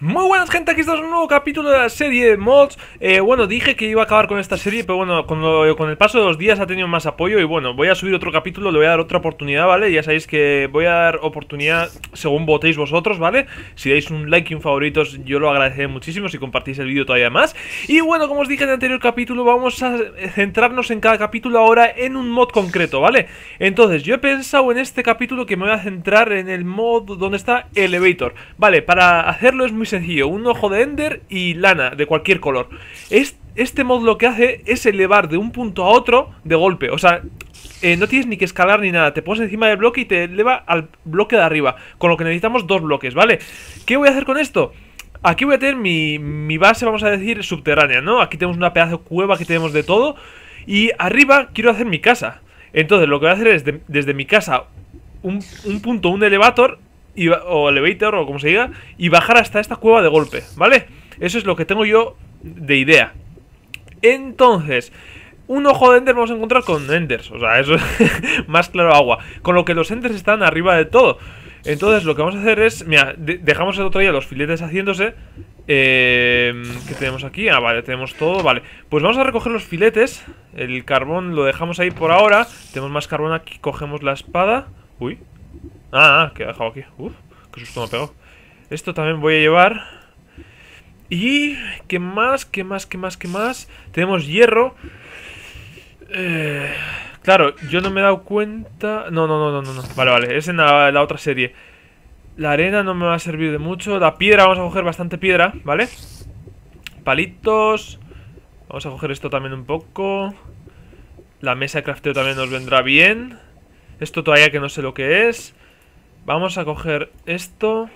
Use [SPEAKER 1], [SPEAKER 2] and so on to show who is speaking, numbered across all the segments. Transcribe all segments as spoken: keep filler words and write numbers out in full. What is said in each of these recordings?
[SPEAKER 1] Muy buenas gente, aquí está un nuevo capítulo de la serie Mods. eh, Bueno, dije que iba a acabar con esta serie, pero bueno, con, lo, con el paso de los días ha tenido más apoyo. Y bueno, voy a subir otro capítulo, le voy a dar otra oportunidad, ¿vale? Ya sabéis que voy a dar oportunidad según votéis vosotros, ¿vale? Si dais un like y un favoritos, yo lo agradeceré muchísimo si compartís el vídeo todavía más. Y bueno, como os dije en el anterior capítulo, vamos a centrarnos en cada capítulo ahora en un mod concreto, ¿vale? Entonces, yo he pensado en este capítulo que me voy a centrar en el mod donde está Elevator. Vale, para hacerlo es muy sencillo, un ojo de Ender y lana de cualquier color. Este mod lo que hace es elevar de un punto a otro de golpe, o sea, eh, no tienes ni que escalar ni nada, te pones encima del bloque y te eleva al bloque de arriba, con lo que necesitamos dos bloques, ¿vale? ¿Qué voy a hacer con esto? Aquí voy a tener mi, mi base, vamos a decir, subterránea, ¿no? Aquí tenemos una pedazo de cueva, aquí tenemos de todo. Y arriba quiero hacer mi casa. Entonces lo que voy a hacer es de, desde mi casa un, un punto, un elevator y, o elevator, o como se diga, y bajar hasta esta cueva de golpe, ¿vale? Eso es lo que tengo yo de idea. Entonces, un ojo de Ender vamos a encontrar con Enders, o sea, eso es más claro agua. Con lo que los Enders están arriba de todo. Entonces lo que vamos a hacer es, mira, de dejamos el otro día los filetes haciéndose. eh, ¿Qué tenemos aquí? Ah, vale, tenemos todo, vale. Pues vamos a recoger los filetes. El carbón lo dejamos ahí por ahora. Tenemos más carbón aquí, cogemos la espada. Uy. Ah, que he dejado aquí. Uf, qué susto me ha pegado. Esto también voy a llevar. Y... ¿qué más? ¿Qué más? ¿Qué más? ¿Qué más? Tenemos hierro. Eh... Claro, yo no me he dado cuenta... No, no, no, no, no, no. Vale, vale, es en la, la otra serie. La arena no me va a servir de mucho. La piedra, vamos a coger bastante piedra, ¿vale? Palitos. Vamos a coger esto también un poco. La mesa de crafteo también nos vendrá bien. Esto todavía que no sé lo que es. Vamos a coger esto.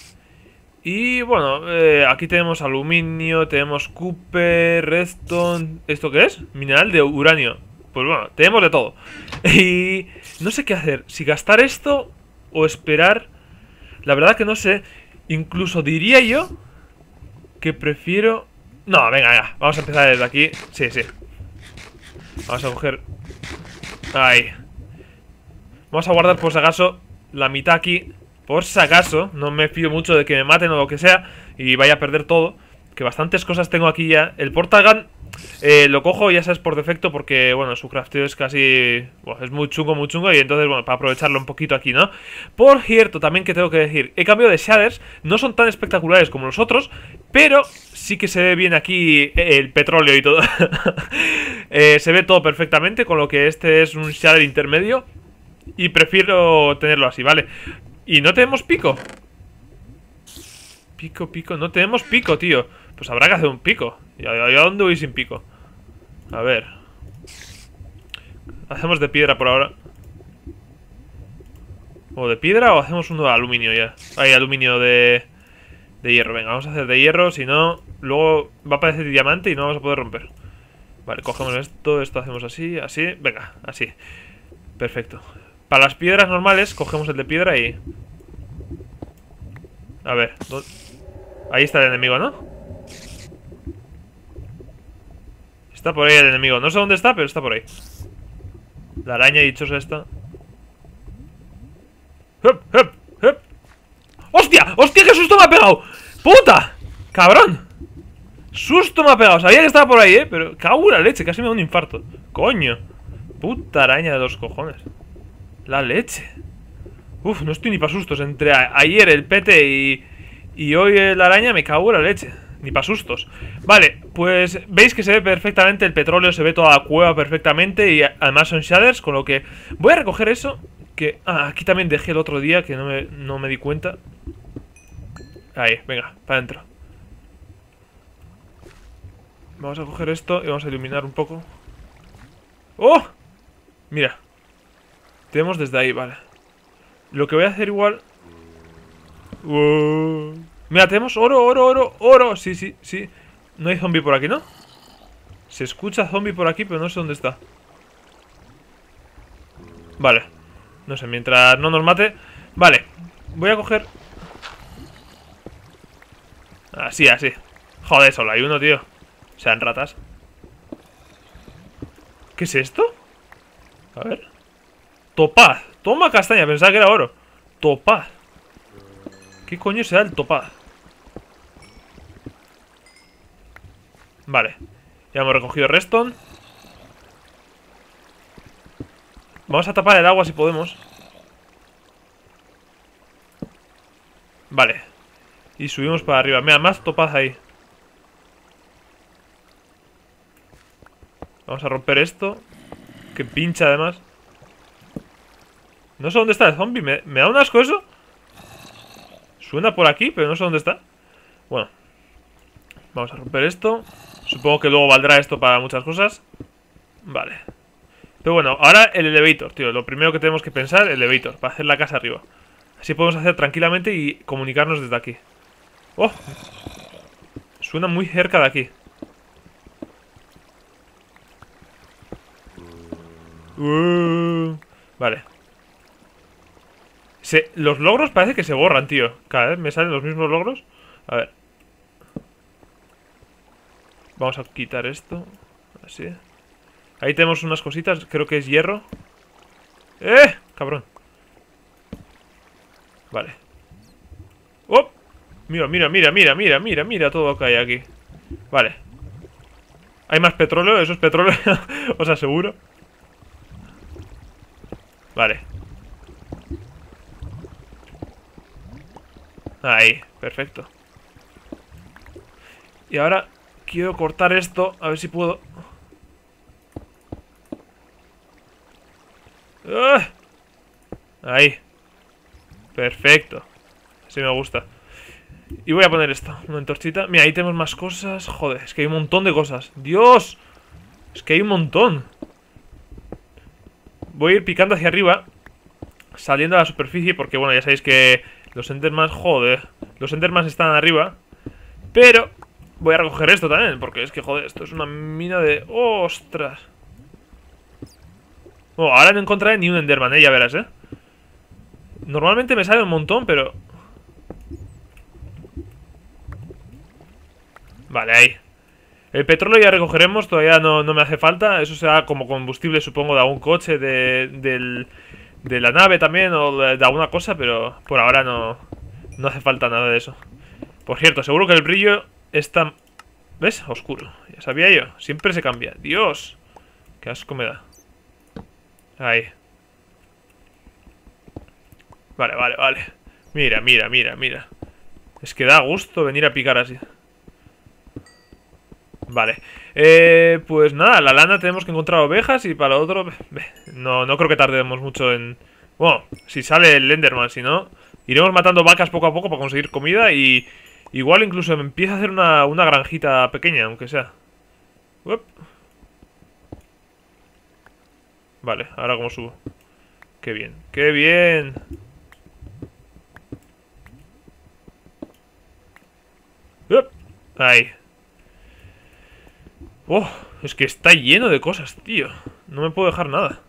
[SPEAKER 1] Y bueno, eh, aquí tenemos aluminio, tenemos copper, redstone. ¿Esto qué es? Mineral de uranio. Pues bueno, tenemos de todo. Y no sé qué hacer, si gastar esto o esperar. La verdad que no sé. Incluso diría yo que prefiero... No, venga, venga, vamos a empezar desde aquí. Sí, sí. Vamos a coger... Ahí. Vamos a guardar por si acaso la mitad aquí. Por si acaso, no me fío mucho de que me maten o lo que sea y vaya a perder todo. Que bastantes cosas tengo aquí ya. El portagun eh, lo cojo, ya sabes, por defecto, porque, bueno, su crafteo es casi... Bueno, es muy chungo, muy chungo. Y entonces, bueno, para aprovecharlo un poquito aquí, ¿no? Por cierto, también que tengo que decir, he cambiado de shaders. No son tan espectaculares como los otros, pero sí que se ve bien aquí el petróleo y todo. eh, Se ve todo perfectamente, con lo que este es un shader intermedio. Y prefiero tenerlo así, ¿vale? Y no tenemos pico. Pico, pico, no tenemos pico, tío. Pues habrá que hacer un pico. ¿Y a, a dónde voy sin pico? A ver. Hacemos de piedra por ahora. ¿O de piedra o hacemos uno de aluminio ya? Hay aluminio de... de hierro, venga, vamos a hacer de hierro. Si no, luego va a parecer diamante y no vamos a poder romper. Vale, cogemos esto, esto hacemos así, así, venga, así. Perfecto. Para las piedras normales, cogemos el de piedra y... A ver, ¿dónde? Ahí está el enemigo, ¿no? Está por ahí el enemigo, no sé dónde está, pero está por ahí. La araña dichosa esta. ¡Hup, hup, hup! ¡Hostia! ¡Hostia, qué susto me ha pegado! ¡Puta! ¡Cabrón! Susto me ha pegado, sabía que estaba por ahí, ¿eh? Pero cago en la leche, casi me da un infarto. ¡Coño! Puta araña de los cojones. La leche. Uf, no estoy ni para sustos. Entre a ayer el pete y, y hoy la araña me cago en la leche. Ni para sustos. Vale, pues veis que se ve perfectamente el petróleo, se ve toda la cueva perfectamente. Y además son shaders, con lo que voy a recoger eso. Que, ah, aquí también dejé el otro día, que no me, no me di cuenta. Ahí, venga, para adentro. Vamos a coger esto y vamos a iluminar un poco. ¡Oh! Mira. Tenemos desde ahí, vale. Lo que voy a hacer igual... Uh, mira, tenemos oro, oro, oro, oro. Sí, sí, sí. No hay zombie por aquí, ¿no? Se escucha zombie por aquí, pero no sé dónde está. Vale. No sé, mientras no nos mate. Vale, voy a coger... Así, así. Joder, solo hay uno, tío. Sean ratas. ¿Qué es esto? A ver. Topaz. Toma castaña, pensaba que era oro. Topaz. ¿Qué coño será el topaz? Vale. Ya hemos recogido redstone. Vamos a tapar el agua si podemos. Vale. Y subimos para arriba. Mira, más topaz ahí. Vamos a romper esto. Que pincha además. No sé dónde está el zombie. ¿Me, me da un asco eso? Suena por aquí, pero no sé dónde está. Bueno. Vamos a romper esto. Supongo que luego valdrá esto para muchas cosas. Vale. Pero bueno, ahora el elevator, tío. Lo primero que tenemos que pensar, el elevator. Para hacer la casa arriba. Así podemos hacer tranquilamente y comunicarnos desde aquí. ¡Oh! Suena muy cerca de aquí. Uh, vale. Se, los logros parece que se borran, tío. Cada vez me salen los mismos logros. A ver. Vamos a quitar esto. Así. Ahí tenemos unas cositas. Creo que es hierro. ¡Eh! Cabrón. Vale. ¡Oh! Mira, mira, mira, mira, mira, mira, mira todo lo que hay aquí. Vale. Hay más petróleo, eso es petróleo. Os aseguro. Vale. Ahí, perfecto. Y ahora quiero cortar esto, a ver si puedo. ¡Ah! Ahí. Perfecto. Así me gusta. Y voy a poner esto, una antorchita. Mira, ahí tenemos más cosas. Joder, es que hay un montón de cosas. ¡Dios! Es que hay un montón. Voy a ir picando hacia arriba, saliendo a la superficie, porque bueno, ya sabéis que los endermans, joder, los endermans están arriba. Pero voy a recoger esto también, porque es que joder, esto es una mina de... ¡Ostras! Bueno, ahora no encontraré ni un enderman, eh, ya verás, eh. Normalmente me sale un montón, pero... Vale, ahí. El petróleo ya recogeremos, todavía no, no me hace falta. Eso será como combustible, supongo, de algún coche, de, del, de la nave también, o de, de alguna cosa, pero por ahora no, no hace falta nada de eso. Por cierto, seguro que el brillo está... ¿Ves? Oscuro. Ya sabía yo. Siempre se cambia. Dios. Qué asco me da. Ahí. Vale, vale, vale. Mira, mira, mira, mira. Es que da gusto venir a picar así. Vale, eh, pues nada, la lana tenemos que encontrar ovejas y para lo otro, no, no creo que tardemos mucho en... Bueno, si sale el Enderman, si no, iremos matando vacas poco a poco para conseguir comida y igual incluso me empieza a hacer una, una granjita pequeña, aunque sea. Uep. Vale, ahora cómo subo. Qué bien, qué bien. Uep. Ahí. Oh, es que está lleno de cosas, tío. No me puedo dejar nada.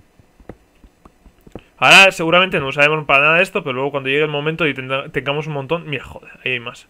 [SPEAKER 1] Ahora seguramente no usaremos para nada esto, pero luego cuando llegue el momento y tengamos un montón... Mira, joder, ahí hay más.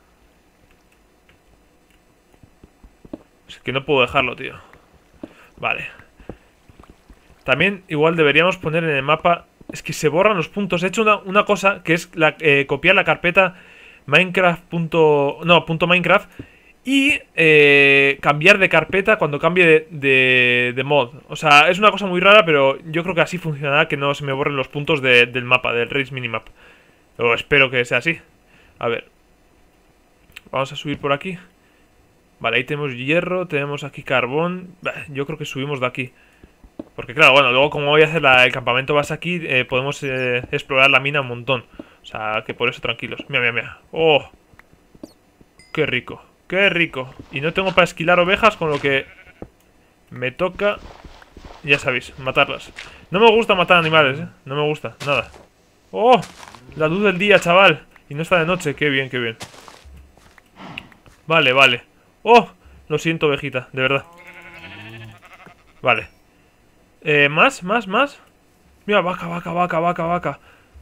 [SPEAKER 1] Es que no puedo dejarlo, tío. Vale. También igual deberíamos poner en el mapa... Es que se borran los puntos. He hecho una, una cosa que es la, eh, copiar la carpeta Minecraft. No, punto Minecraft... Y eh, cambiar de carpeta cuando cambie de, de, de mod. O sea, es una cosa muy rara, pero yo creo que así funcionará, que no se me borren los puntos de, del mapa, del Race Minimap. O espero que sea así. A ver. Vamos a subir por aquí. Vale, ahí tenemos hierro, tenemos aquí carbón. Yo creo que subimos de aquí. Porque claro, bueno, luego como voy a hacer la, el campamento base aquí, eh, podemos eh, explorar la mina un montón. O sea, que por eso tranquilos. Mira, mira, mira. ¡Oh! ¡Qué rico! ¡Qué rico! Y no tengo para esquilar ovejas, con lo que me toca, ya sabéis, matarlas. No me gusta matar animales, ¿eh? No me gusta, nada. ¡Oh! La luz del día, chaval. Y no está de noche, qué bien, qué bien. Vale, vale. ¡Oh! Lo siento, ovejita, de verdad. Vale. Eh, ¿más? ¿Más? ¿Más? Mira, vaca, vaca, vaca, vaca, vaca.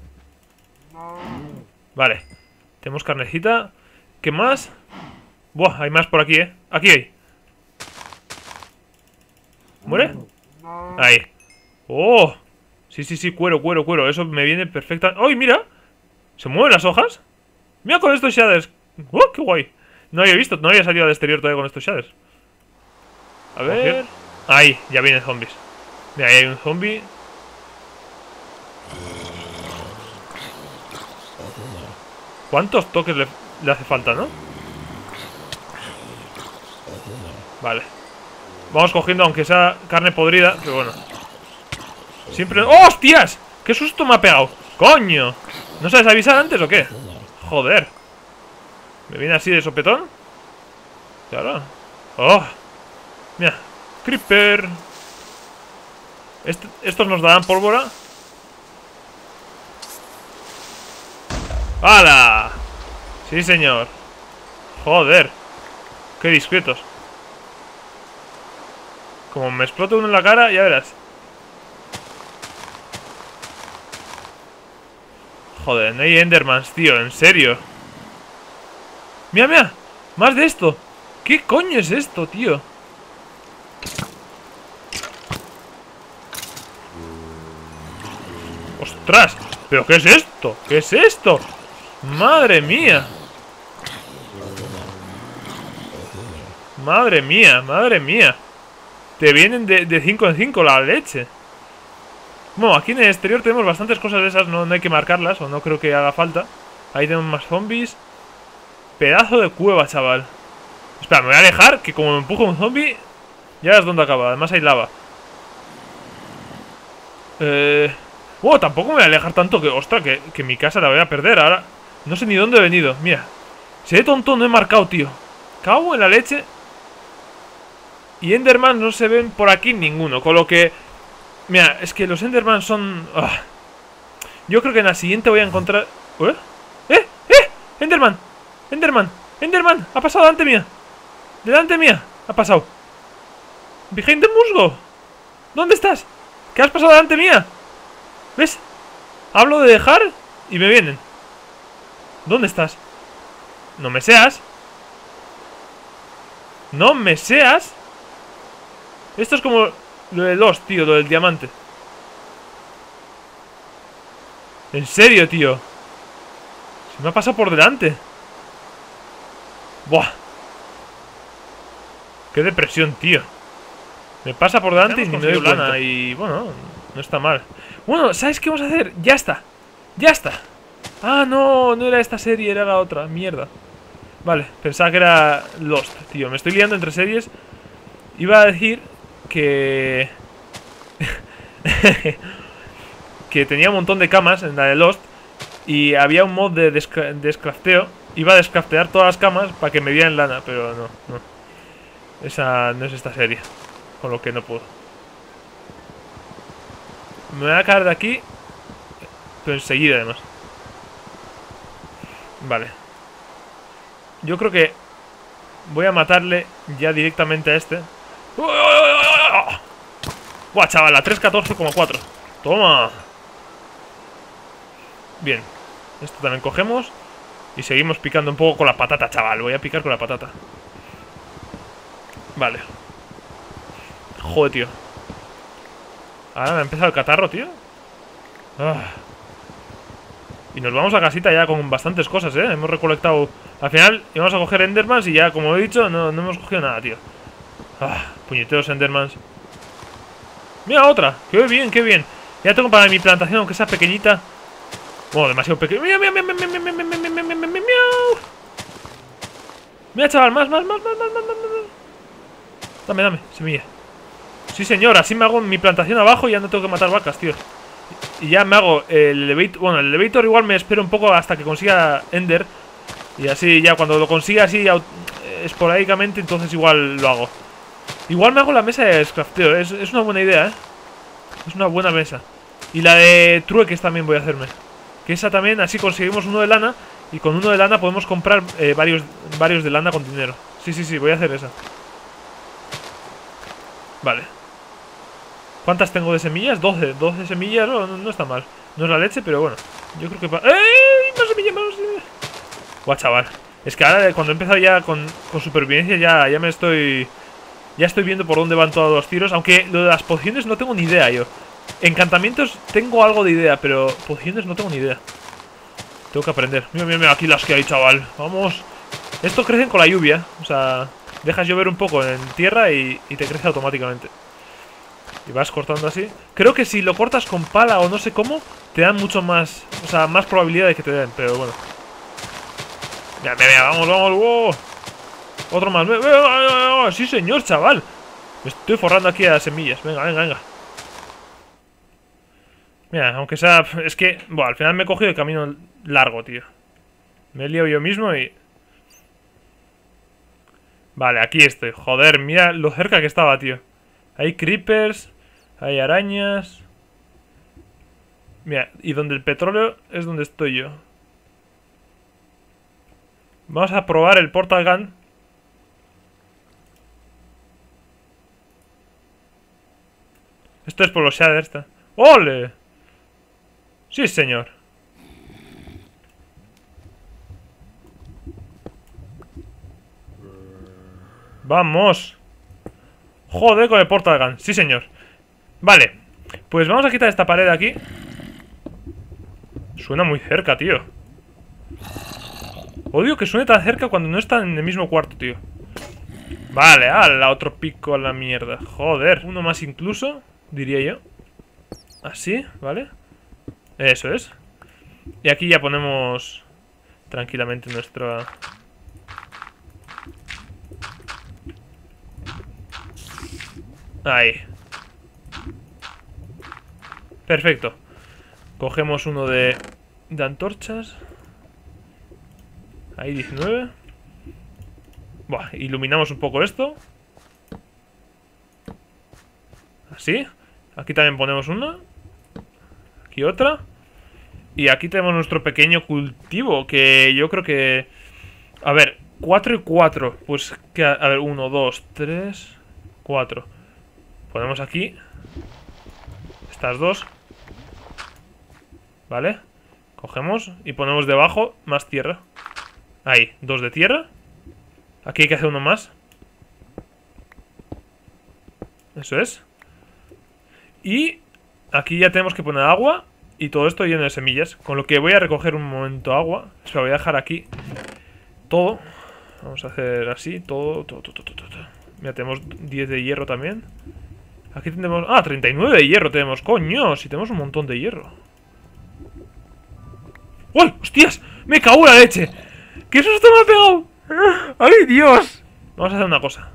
[SPEAKER 1] Vale. Tenemos carnecita. ¿Qué más? Buah, hay más por aquí, ¿eh? Aquí hay. ¿Muere? Ahí. ¡Oh! Sí, sí, sí, cuero, cuero, cuero. Eso me viene perfecta. ¡Ay, mira! ¿Se mueven las hojas? Mira con estos shaders. ¡Oh, qué guay! No había visto, no había salido al exterior todavía con estos shaders. A ver... Ahí, ya vienen zombies. Mira, ahí hay un zombie. ¿Cuántos toques le, le hace falta, no? Vale. Vamos cogiendo, aunque sea carne podrida, pero bueno. Siempre... ¡Oh, hostias! ¡Qué susto me ha pegado! ¡Coño! ¿No sabes avisar antes o qué? Joder. ¿Me viene así de sopetón? Claro. ¡Oh! Mira. Creeper. Est Estos nos darán pólvora. ¡Hala! Sí, señor. Joder. Qué discretos. Como me explote uno en la cara, ya verás. Joder, no hay Endermans, tío, en serio. Mira, mira, más de esto. ¿Qué coño es esto, tío? ¡Ostras! ¿Pero qué es esto? ¿Qué es esto? ¡Madre mía! ¡Madre mía! ¡Madre mía! Te vienen de cinco en cinco la leche. Bueno, aquí en el exterior tenemos bastantes cosas de esas. No, no hay que marcarlas, o no creo que haga falta. Ahí tenemos más zombies. Pedazo de cueva, chaval. Espera, me voy a alejar, que como me empujo un zombie, ya ves dónde acaba. Además hay lava. Eh... Bueno, tampoco me voy a alejar tanto que, ostras, que, que mi casa la voy a perder ahora. No sé ni dónde he venido, mira. Si de tonto no he marcado, tío. Cago en la leche. Y Enderman no se ven por aquí ninguno. Con lo que... Mira, es que los Enderman son... Oh. Yo creo que en la siguiente voy a encontrar... ¿Eh? ¿Eh? ¿Eh? Enderman. Enderman. Enderman. Ha pasado delante mía. Delante mía. Ha pasado. Behind the musgo. ¿Dónde estás? ¿Qué has pasado delante mía? ¿Ves? Hablo de dejar y me vienen. ¿Dónde estás? No me seas. No me seas. Esto es como lo de Lost, tío, lo del diamante. En serio, tío. Se me ha pasado por delante. Buah. Qué depresión, tío. Me pasa por delante y ni me doy cuenta. Y bueno, no está mal. Bueno, ¿sabes qué vamos a hacer? Ya está. Ya está. Ah, no, no era esta serie, era la otra. Mierda. Vale, pensaba que era Lost, tío. Me estoy liando entre series. Iba a decir que... que tenía un montón de camas en la de Lost. Y había un mod de descra descrafteo. Iba a descraftear todas las camas para que me dieran lana. Pero no, no. Esa no es esta serie. Con lo que no puedo. Me voy a caer de aquí. Pero enseguida además. Vale. Yo creo que voy a matarle ya directamente a este. Buah, chaval, a tres catorce coma cuatro. Toma. Bien. Esto también cogemos. Y seguimos picando un poco con la patata, chaval. Voy a picar con la patata. Vale. Joder, tío. Ahora me ha empezado el catarro, tío. Ah. Y nos vamos a casita ya con bastantes cosas, ¿eh? Hemos recolectado... Al final íbamos a coger Endermans y ya, como he dicho, no, no hemos cogido nada, tío. Ah, puñeteros Endermans. Mira, otra. Qué bien, qué bien. Ya tengo para mi plantación, aunque sea pequeñita. Bueno, demasiado pequeño. Mira, mira, mira, mira, mira, mira, mira, mira, mira, mira, mira. Mira, chaval, más, más, más, más, más, más, más. Dame, dame, semilla. Sí, señor, así me hago mi plantación abajo y ya no tengo que matar vacas, tío. Y ya me hago el elevator. Bueno, el elevator igual me espero un poco hasta que consiga Ender. Y así ya cuando lo consiga así esporádicamente, entonces igual lo hago. Igual me hago la mesa de scrafteo. Es, es una buena idea, ¿eh? Es una buena mesa. Y la de trueques también voy a hacerme. Que esa también, así conseguimos uno de lana. Y con uno de lana podemos comprar eh, varios, varios de lana con dinero. Sí, sí, sí, voy a hacer esa. Vale. ¿Cuántas tengo de semillas? doce. doce semillas, no, no, no está mal. No es la leche, pero bueno. Yo creo que... ¡Ey! ¡Más semillas, más semillas! Guau, chaval. Es que ahora cuando he empezado ya con, con supervivencia ya, ya me estoy... Ya estoy viendo por dónde van todos los tiros. Aunque lo de las pociones no tengo ni idea yo. Encantamientos tengo algo de idea, pero pociones no tengo ni idea. Tengo que aprender. Mira, mira, mira, aquí las que hay, chaval. Vamos. Estos crecen con la lluvia. O sea... Dejas llover un poco en tierra y, y te crece automáticamente. Y vas cortando así. Creo que si lo cortas con pala o no sé cómo, te dan mucho más, o sea, más probabilidad de que te den, pero bueno. Mira, mira, mira, vamos, vamos, wow. Otro más. Sí, señor, chaval. Me estoy forrando aquí a las semillas. Venga, venga, venga. Mira, aunque sea... Es que... Bueno, al final me he cogido el camino largo, tío. Me he liado yo mismo y... Vale, aquí estoy. Joder, mira lo cerca que estaba, tío. Hay creepers. Hay arañas. Mira, y donde el petróleo es donde estoy yo. Vamos a probar el portal gun. Esto es por los shaders. ¡Ole! Sí, señor. Vamos. Joder con el portal gun. Sí, señor. Vale. Pues vamos a quitar esta pared de aquí. Suena muy cerca, tío. Odio que suene tan cerca cuando no están en el mismo cuarto, tío. Vale, ala, otro pico a la mierda. Joder, uno más incluso, diría yo. Así, ¿vale? Eso es. Y aquí ya ponemos tranquilamente nuestra... Ahí. Perfecto. Cogemos uno de, de antorchas. Ahí diecinueve. Buah, iluminamos un poco esto. Así. Aquí también ponemos una. Aquí otra. Y aquí tenemos nuestro pequeño cultivo. Que yo creo que... A ver, cuatro y cuatro. Pues, que, a ver, uno, dos, tres, cuatro. Ponemos aquí estas dos. Vale. Cogemos y ponemos debajo más tierra. Ahí, dos de tierra. Aquí hay que hacer uno más. Eso es. Y aquí ya tenemos que poner agua. Y todo esto lleno de semillas. Con lo que voy a recoger un momento agua. O sea, voy a dejar aquí todo. Vamos a hacer así, todo, todo, todo, todo, todo. Mira, tenemos diez de hierro también. Aquí tenemos... Ah, treinta y nueve de hierro tenemos. Coño, si tenemos un montón de hierro. ¡Uy! ¡Hostias! ¡Me cago en la leche! ¡Qué susto me ha pegado! ¡Ay, Dios! Vamos a hacer una cosa.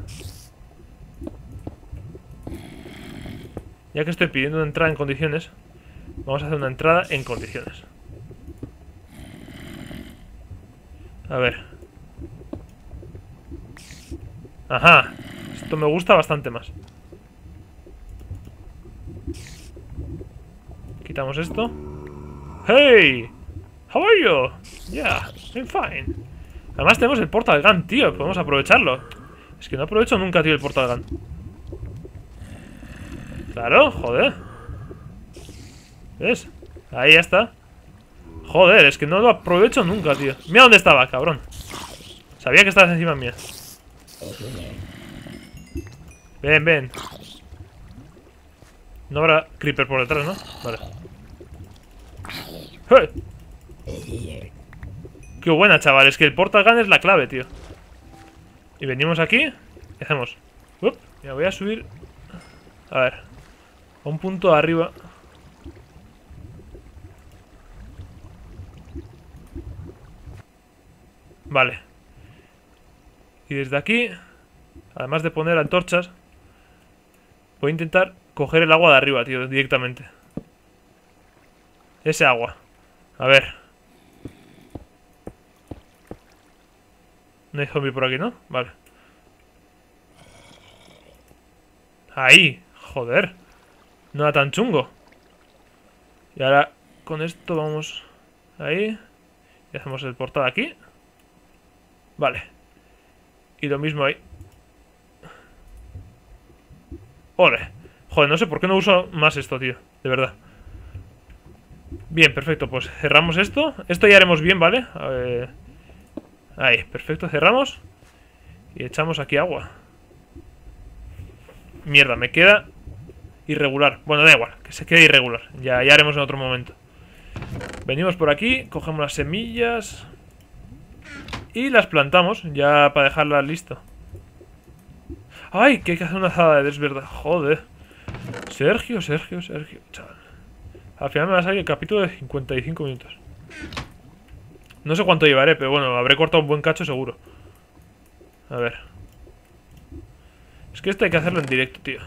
[SPEAKER 1] Ya que estoy pidiendo una entrada en condiciones, vamos a hacer una entrada en condiciones. A ver. Ajá. Esto me gusta bastante más. Quitamos esto. ¡Hey! How are you? Yeah, I'm fine. Además tenemos el portal gun, tío. Podemos aprovecharlo. Es que no aprovecho nunca, tío, el portal gun. Claro, joder. ¿Ves? Ahí ya está. Joder, es que no lo aprovecho nunca, tío. Mira dónde estaba, cabrón. Sabía que estabas encima mía. Ven, ven. No habrá creeper por detrás, ¿no? Vale. ¡Hey! Qué buena, chaval. Es que el portal gun es la clave, tío. Y venimos aquí y hacemos... Up. Mira, voy a subir... A ver. A un punto de arriba. Vale. Y desde aquí, además de poner antorchas, voy a intentar coger el agua de arriba, tío, directamente. Ese agua. A ver. No hay zombie por aquí, ¿no? Vale. Ahí. Joder. No era tan chungo. Y ahora con esto vamos ahí. Y hacemos el portal aquí. Vale. Y lo mismo ahí. ¡Ole! Joder, no sé por qué no uso más esto, tío. De verdad. Bien, perfecto. Pues cerramos esto. Esto ya haremos bien, ¿vale? A ver. Ahí, perfecto. Cerramos. Y echamos aquí agua. Mierda, me queda irregular. Bueno, da igual, que se quede irregular. Ya, ya haremos en otro momento. Venimos por aquí, cogemos las semillas y las plantamos, ya para dejarlas listo. Ay, que hay que hacer una azada, es verdad. Joder. Sergio, Sergio, Sergio, chaval. Al final me va a salir el capítulo de cincuenta y cinco minutos. No sé cuánto llevaré, pero bueno, habré cortado un buen cacho seguro. A ver. Es que esto hay que hacerlo en directo, tío.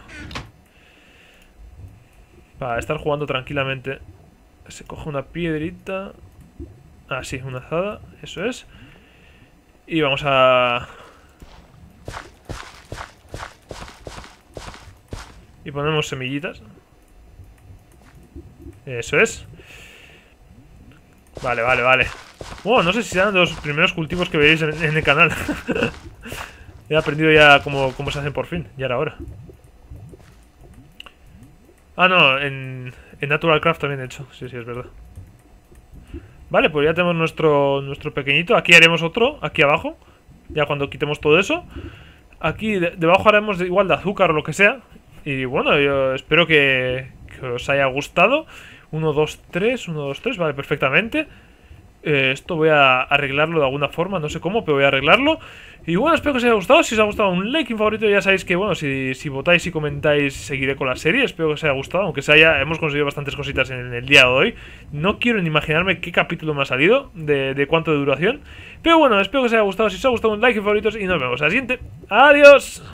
[SPEAKER 1] Para estar jugando tranquilamente. Se coge una piedrita. Ah, sí, una azada. Eso es. Y vamos a... Y ponemos semillitas. Eso es. Vale, vale, vale. Bueno, no sé si serán los primeros cultivos que veréis en, en el canal. He aprendido ya cómo, cómo se hacen por fin. Ya era hora. Ah, no, en, en Natural Craft también he hecho. Sí, sí, es verdad. Vale, pues ya tenemos nuestro, nuestro pequeñito. Aquí haremos otro, aquí abajo. Ya cuando quitemos todo eso. Aquí de, debajo haremos de, igual de azúcar o lo que sea. Y bueno, yo espero que, que os haya gustado. uno, dos, tres, uno, dos, tres, vale, perfectamente. Eh, esto voy a arreglarlo de alguna forma, no sé cómo, pero voy a arreglarlo. Y bueno, espero que os haya gustado. Si os ha gustado, un like, un favorito. Ya sabéis que, bueno, si, si votáis y comentáis, seguiré con la serie. Espero que os haya gustado, aunque se haya, hemos conseguido bastantes cositas en el día de hoy. No quiero ni imaginarme qué capítulo me ha salido, de, de cuánto de duración. Pero bueno, espero que os haya gustado. Si os ha gustado, un like y favoritos. Y nos vemos a la siguiente. ¡Adiós!